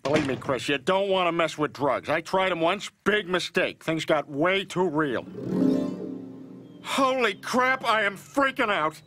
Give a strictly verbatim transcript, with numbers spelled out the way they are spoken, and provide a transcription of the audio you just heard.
Believe me, Chris, you don't want to mess with drugs. I tried them once, big mistake. Things got way too real. Holy crap, I am freaking out.